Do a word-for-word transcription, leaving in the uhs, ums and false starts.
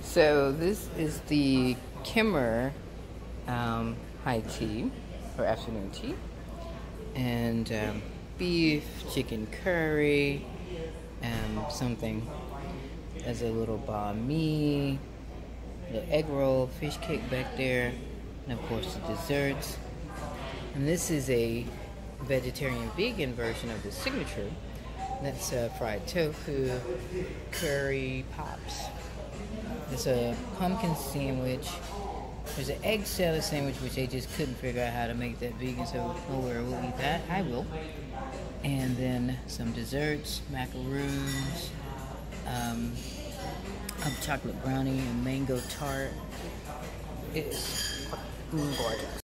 So this is the Kimmer um, high tea, or afternoon tea, and um, beef, chicken curry, um, something as a little banh mi, the egg roll, fish cake back there, and of course the desserts. And this is a vegetarian vegan version of the signature. That's uh, fried tofu, curry pops. It's a pumpkin sandwich. There's an egg salad sandwich, which they just couldn't figure out how to make that vegan, so nowhere will eat that. I will. And then some desserts, macaroons, um, a chocolate brownie, and mango tart. It's gorgeous.